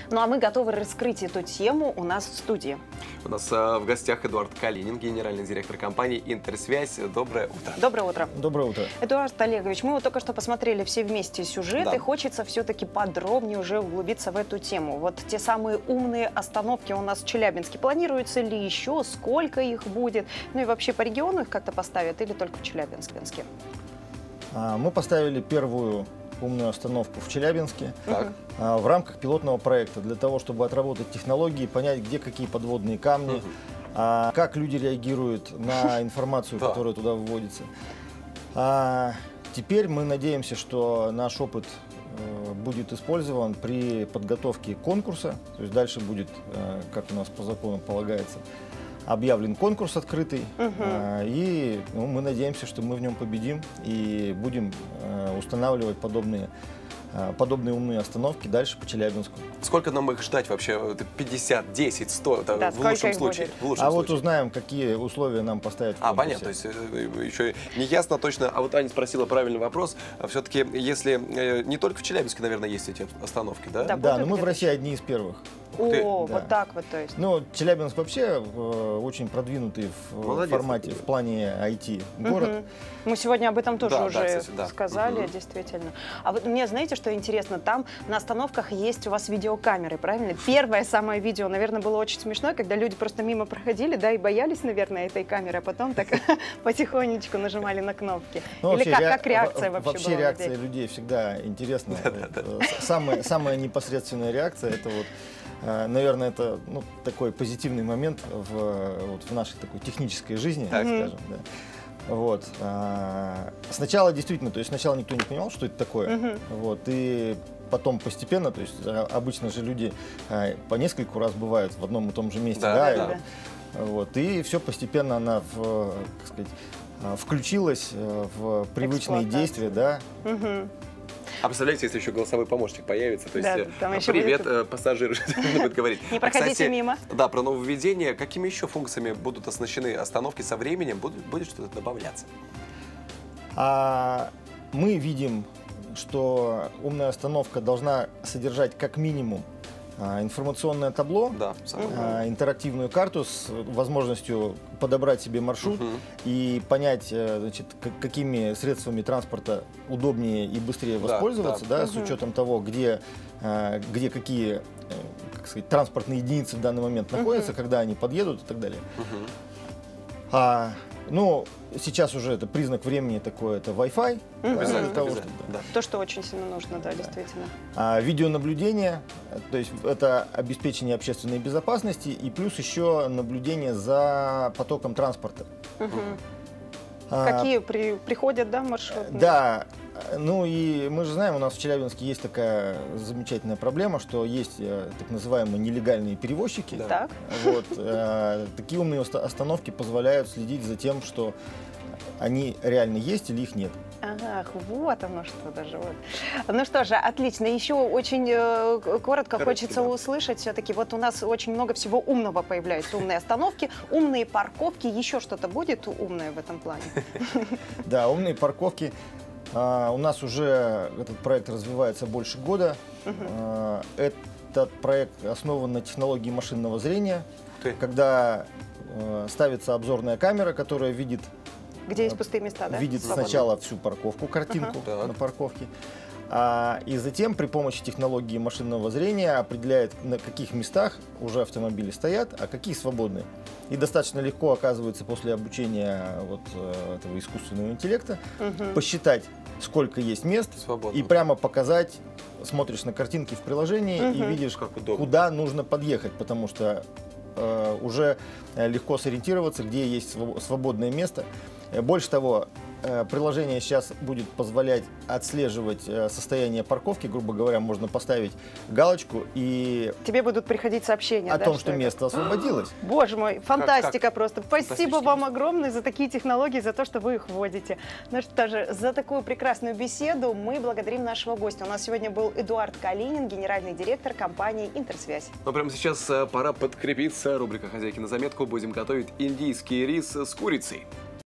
Ну а мы готовы раскрыть эту тему у нас в студии. У нас в гостях Эдуард Калинин, генеральный директор компании «Интерсвязь». Доброе утро. Доброе утро. Доброе утро. Эдуард Олегович, мы вот только что посмотрели все вместе сюжет, Да. и хочется все-таки подробнее уже углубиться в эту тему. Вот те самые умные остановки у нас в Челябинске. Планируется ли еще? Сколько их будет? Ну и вообще по региону их как-то поставят или только в Челябинске? Мы поставили первую умную остановку в Челябинске Так. в рамках пилотного проекта для того, чтобы отработать технологии, понять, где какие подводные камни, как люди реагируют на информацию, Да. которая туда вводится. Теперь мы надеемся, что наш опыт будет использован при подготовке конкурса. То есть дальше будет, как у нас по закону полагается, объявлен конкурс открытый, и мы надеемся, что мы в нем победим и будем устанавливать подобные умные остановки дальше по Челябинску. Сколько нам их ждать вообще? Это 50, 10, 100? Это Да, в лучшем их случае. будет? В лучшем Вот случае. узнаем, какие условия нам поставят в конкурсе. Понятно, то есть еще не ясно точно. А вот Аня спросила правильный вопрос. Все-таки, если не только в Челябинске, наверное, есть эти остановки, да? Да. Да, но будут мы в где-то? России одни из первых. ты. О, Да. вот так вот, то есть. Ну, Челябинск вообще очень продвинутый в Молодец, формате, какой. в плане IT город. Мы сегодня об этом тоже Да, уже кстати, да. сказали, действительно. А вот мне, знаете, что интересно? Там на остановках есть у вас видеокамеры, правильно? Первое самое видео, наверное, было очень смешно, когда люди просто мимо проходили, да, и боялись, наверное, этой камеры, а потом так потихонечку нажимали на кнопки. Ну, Или вообще, как реакция вообще была у людей? реакция людей всегда интересна. Самая непосредственная реакция — это вот, наверное, это такой позитивный момент в нашей такой технической жизни, так скажем. Да. Вот. Сначала действительно, то есть сначала никто не понимал, что это такое. Вот. И потом постепенно, то есть обычно же люди по нескольку раз бывают в одном и том же месте. Да. Вот. И все постепенно она включилась в привычные Эксплуатацию. действия. Да. А представляете, если еще голосовой помощник появится, то есть Да, там еще привет, пассажиры, будет говорить. Не проходите Кстати, мимо. Да, про нововведение. Какими еще функциями будут оснащены остановки со временем? Будет что-то добавляться? Мы видим, что умная остановка должна содержать как минимум информационное табло, Да, самое. интерактивную карту с возможностью подобрать себе маршрут и понять, значит, какими средствами транспорта удобнее и быстрее воспользоваться, да, с учетом того, где какие, как сказать, транспортные единицы в данный момент находятся, когда они подъедут и так далее. Сейчас уже это признак времени такой, это Wi-Fi. Обязательно. То, что очень сильно нужно, да, действительно. Видеонаблюдение, то есть это обеспечение общественной безопасности и плюс еще наблюдение за потоком транспорта. Какие приходят, да, маршрутные? Да, и мы же знаем, у нас в Челябинске есть такая замечательная проблема, что есть так называемые нелегальные перевозчики. Да. Так. Вот, такие умные остановки позволяют следить за тем, что они реально есть или их нет. Ах, вот оно что даже. Вот. Ну что же, отлично. Еще очень коротко хочется услышать. Все-таки вот у нас очень много всего умного появляется. Умные остановки, умные парковки. Еще что-то будет умное в этом плане? Да, умные парковки. У нас уже этот проект развивается больше года. Этот проект основан на технологии машинного зрения, когда ставится обзорная камера, которая видит Где есть пустые места, да? видит сначала всю парковку, картинку на парковке, и затем при помощи технологии машинного зрения определяет, на каких местах уже автомобили стоят, а какие свободны. И достаточно легко, оказывается, после обучения этого искусственного интеллекта посчитать, сколько есть мест, Свободно. и прямо показать, смотришь на картинки в приложении и видишь, Как удобно. куда нужно подъехать, потому что уже легко сориентироваться, где есть свободное место. Больше того, приложение сейчас будет позволять отслеживать состояние парковки, грубо говоря, можно поставить галочку и Тебе будут приходить сообщения, о да, том, что это? место освободилось. Боже мой, фантастика просто. Спасибо Фантастически. вам огромное за такие технологии, за то, что вы их вводите. Ну что же, за такую прекрасную беседу мы благодарим нашего гостя. У нас сегодня был Эдуард Калинин, генеральный директор компании «Интерсвязь». Но прямо сейчас пора подкрепиться. Рубрика «Хозяйки на заметку». Будем готовить индийский рис с курицей.